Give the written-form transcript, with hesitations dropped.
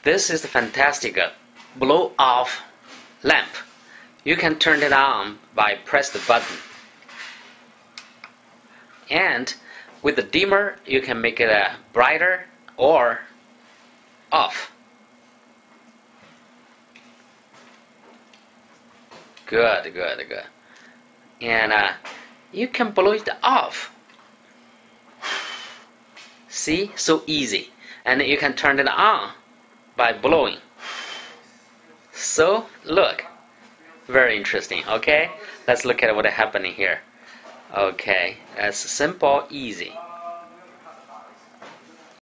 This is the fantastic blow off lamp. You can turn it on by press the button. And with the dimmer, you can make it brighter or off. Good. And you can blow it off. See, so easy. And you can turn it on by blowing. So look, very interesting. Okay, let's look at what's happening here. Okay, that's simple, easy.